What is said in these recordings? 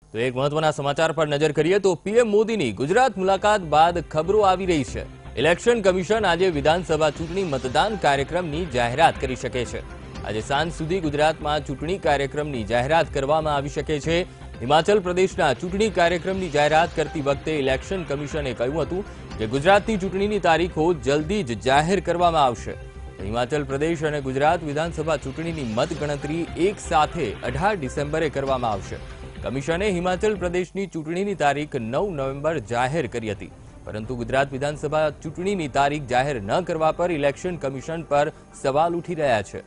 તો એક મહત્વના સમાચાર પર નજર કરીએ તો પીએમ મોદીની ગુજરાત મુલાકાત બાદ ખબરો આવી રહી છે। ઇલેક્શન કમિશન આજે વિધાનસભા ચૂંટણી મતદાન કાર્યક્રમની જાહેરાત કરી શકે છે। આજે સાંજ સુધી ગુજરાતમાં ચૂંટણી કાર્યક્રમની જાહેરાત કરવામાં આવી શકે છે। હિમાચલ પ્રદેશના ચૂંટણી કાર્યક્રમની જાહેરાત કરતી વખતે ઇલેક્શન કમિશને કહ્યું હતું કે ગુજરાતની ચૂંટણીની તારીખો જલ્દી જ જાહેર કરવામાં આવશે। હિમાચલ પ્રદેશ અને ગુજરાત વિધાનસભા ચૂંટણીની મતગણતરી એક સાથે 18 ડિસેમ્બરે કરવામાં આવશે। કમિશને હિમાચલ પ્રદેશની ચૂંટણીની તારીખ 9 નવેમ્બર જાહેર કરી હતી, પરંતુ ગુજરાત વિધાનસભા ચૂંટણીની તારીખ જાહેર ન કરવા પર ઇલેક્શન કમિશન પર સવાલ ઉઠી રહ્યા છે।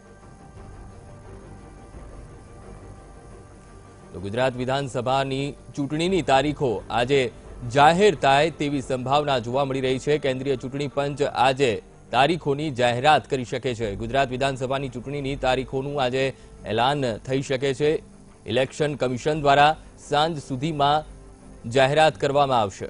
તો ગુજરાત વિધાનસભાની ચૂંટણીની તારીખો આજે જાહેર થાય તેવી સંભાવના જોવા મળી રહી છે। કેન્દ્રીય ચૂંટણી પંચ આજે તારીખોની જાહેરાત કરી શકે છે। ગુજરાત વિધાનસભાની ચૂંટણીની તારીખોનું આજે એલાન થઈ શકે છે। ઇલેક્શન કમિશન દ્વારા સાંજ સુધીમાં જાહેરાત કરવામાં આવશે।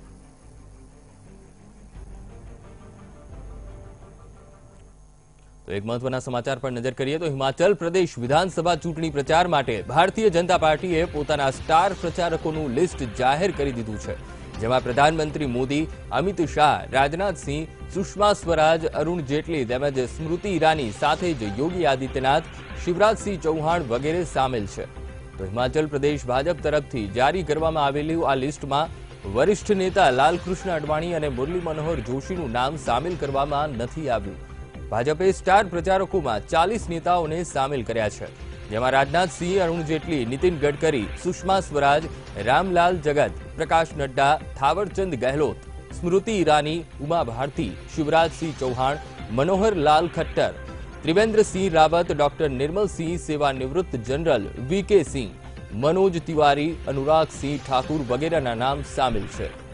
તો એક મહત્વના સમાચાર પર નજર કરીએ તો હિમાચલ પ્રદેશ વિધાનસભા ચૂંટણી પ્રચાર માટે ભારતીય જનતા પાર્ટીએ પોતાના સ્ટાર પ્રચારકોનું લિસ્ટ જાહેર કરી દીધું છે, જેમાં પ્રધાનમંત્રી મોદી, અમિત શાહ, રાજનાથ સિંહ, સુષ્મા સ્વરાજ, અરુણ જેટલી તેમજ સ્મૃતિ ઈરાની સાથે જ યોગી આદિત્યનાથ, શિવરાજસિંહ ચૌહાણ વગેરે સામેલ છે। તો હિમાચલ પ્રદેશ ભાજપ તરફથી જારી કરવામાં આવેલું આ લિસ્ટમાં વરિષ્ઠ નેતા લાલકૃષ્ણ અડવાણી અને મુરલી મનોહર જોશીનું નામ સામેલ કરવામાં નથી આવ્યું। ભાજપે સ્ટાર પ્રચારકોમાં 40 નેતાઓને સામેલ કર્યા છે, જેમાં રાજનાથ સિંહ, અરુણ જેટલી, નીતિન ગડકરી, સુષ્મા સ્વરાજ, રામલાલ જગત, પ્રકાશ નડ્ડા, થાવરચંદ ગહેલોત, સ્મૃતિ ઈરાની, ઉમા ભારતી, શિવરાજસિંહ ચૌહાણ, મનોહર લાલ ખટ્ટર, ત્રિવેન્દ્રસિંહ રાવત, ડોક્ટર નિર્મલસિંહ, સેવાનિવૃત્ત જનરલ વીકે સિંહ, મનોજ તિવારી, અનુરાગ સિંહ ઠાકુર વગેરેના નામ સામેલ છે।